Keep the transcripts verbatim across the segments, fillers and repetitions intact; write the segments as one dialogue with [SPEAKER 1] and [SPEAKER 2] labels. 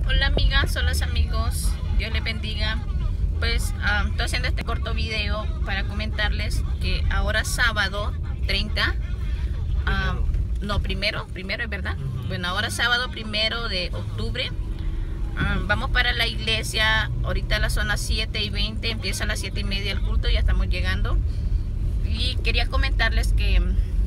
[SPEAKER 1] Hola amigas, hola amigos, Dios les bendiga. Pues um, estoy haciendo este corto video para comentarles que ahora sábado treinta, um, no primero, primero es verdad. Bueno, ahora sábado primero de octubre um, vamos para la iglesia. Ahorita a las son las siete y veinte, empieza a las siete y media el culto, ya estamos llegando. Y quería comentarles que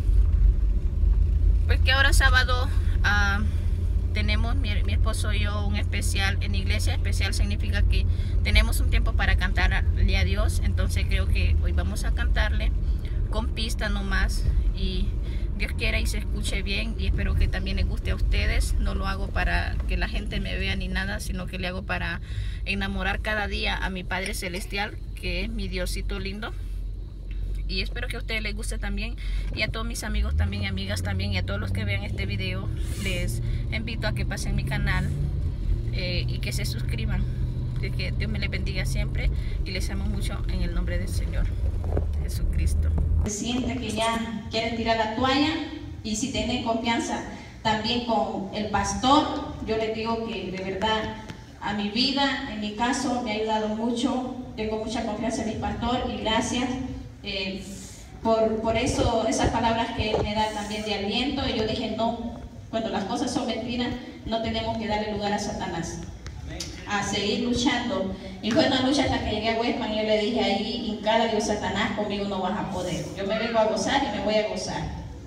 [SPEAKER 1] pues que ahora sábado uh, tenemos mi, mi esposo y yo un especial en iglesia. Especial significa que tenemos un tiempo para cantarle a Dios. Entonces creo que hoy vamos a cantarle con pista nomás, y Dios quiera y se escuche bien, y espero que también les guste a ustedes. No lo hago para que la gente me vea ni nada, sino que le hago para enamorar cada día a mi Padre Celestial, que es mi Diosito lindo. Y espero que a ustedes les guste también, y a todos mis amigos también y amigas también, y a todos los que vean este video les invito a que pasen mi canal eh, y que se suscriban. Que Dios me les bendiga siempre y les amo mucho en el nombre del Señor Jesucristo.
[SPEAKER 2] Siente que ya quieren tirar la toalla, y si tienen confianza también con el pastor, yo les digo que de verdad a mi vida, en mi caso, me ha ayudado mucho. Tengo mucha confianza en mi pastor y gracias Eh, por, por eso, esas palabras que él me da también de aliento. Y yo dije, no, cuando las cosas son mentiras, no tenemos que darle lugar a Satanás, a seguir luchando. Y fue una lucha hasta que llegué a Westman, y yo le dije ahí, hincada, Dios, Satanás, conmigo no vas a poder. Yo me vengo a gozar y me voy a gozar.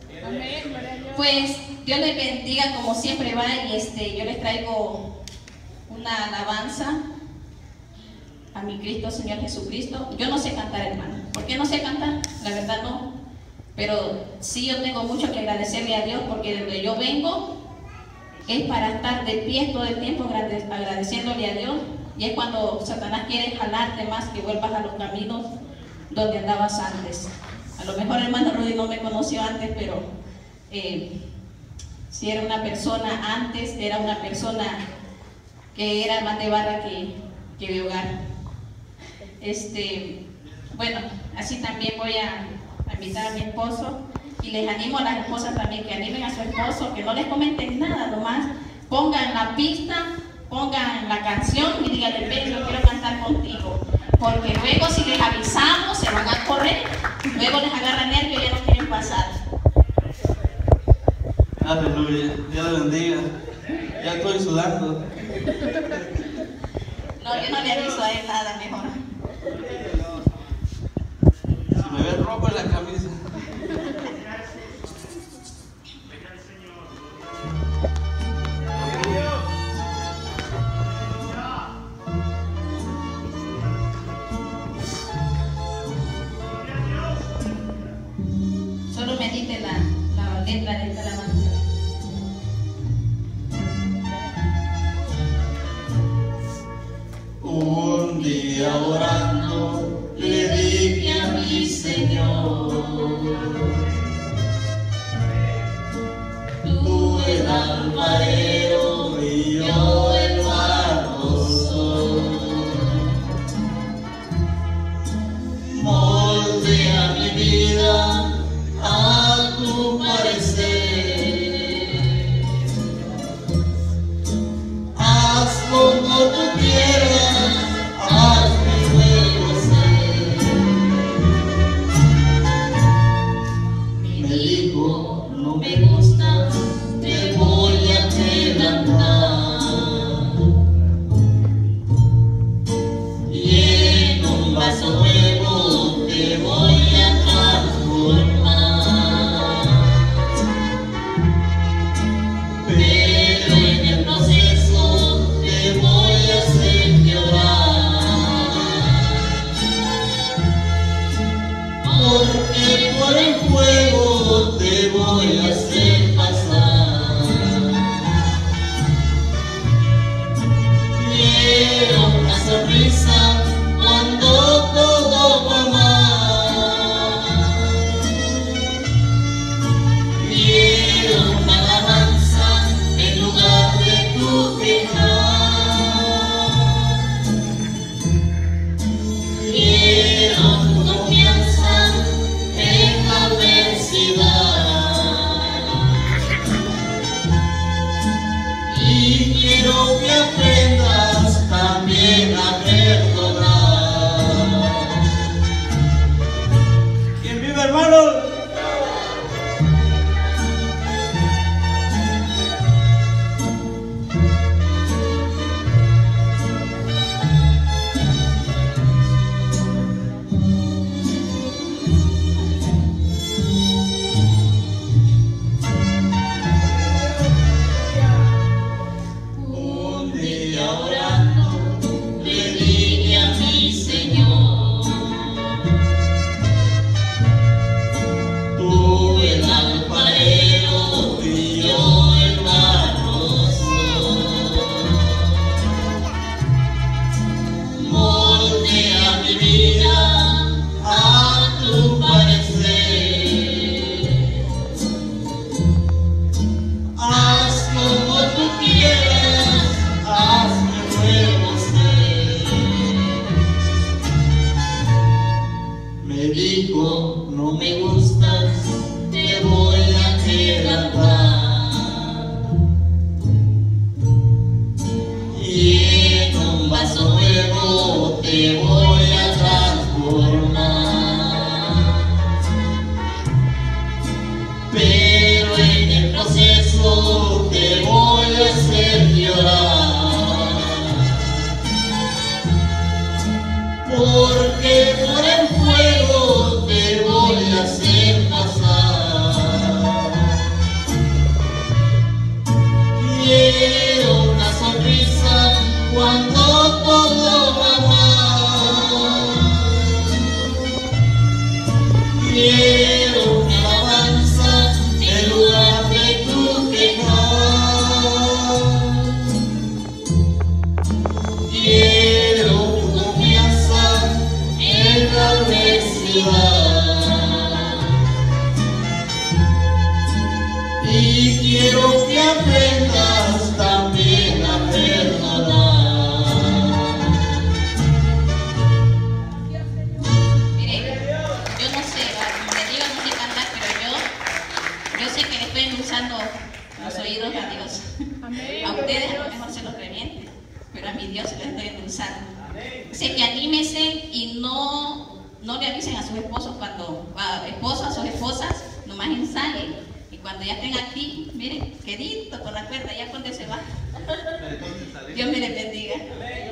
[SPEAKER 2] Pues Dios les bendiga como siempre va. Y este, yo les traigo una alabanza a mi Cristo, Señor Jesucristo. Yo no sé cantar, hermano. ¿Por qué no sé cantar? La verdad no. Pero sí, yo tengo mucho que agradecerle a Dios, porque de donde yo vengo es para estar de pie todo el tiempo agradeciéndole a Dios. Y es cuando Satanás quiere jalarte más, que vuelvas a los caminos donde andabas antes. A lo mejor hermano Rudy no me conoció antes, pero eh, si era una persona antes, era una persona que era más de barra que, que de hogar. Este, bueno, así también voy a, a invitar a mi esposo, y les animo a las esposas también que animen a su esposo, que no les comenten nada, nomás pongan la pista, pongan la canción y díganle, ven, yo quiero cantar contigo, porque luego si les avisamos se van a correr, luego les agarra nervio y ya no quieren pasar.
[SPEAKER 3] Aleluya, Dios le bendiga. Ya estoy sudando.
[SPEAKER 2] No, yo no le aviso a él nada, mejor.
[SPEAKER 3] Si me ve rojo en la camisa.
[SPEAKER 2] Solo medite la, la letra de esta alabanza.
[SPEAKER 4] Un día orando le dije a mi Señor, tú el alfarero y yo el barro soy. Moldea mi vida a tu parecer, haz como tú quieras, haz mi juego ser. Me dijo, no me gusta, te voy a querer. y quiero que aprendas también a perdonar.
[SPEAKER 2] Mire, yo no sé, le digo no sé cantar, pero yo, yo sé que le estoy endulzando los oídos a Dios. A ustedes a lo mejor se los reviente, pero a mi Dios se los estoy endulzando. Sé que anímense y no, no le avisen a sus esposos cuando, a esposos, a sus esposas, nomás ensayen. Y cuando ya estén aquí, miren, quedito con la cuerda, ya cuando se va. Dios me les bendiga.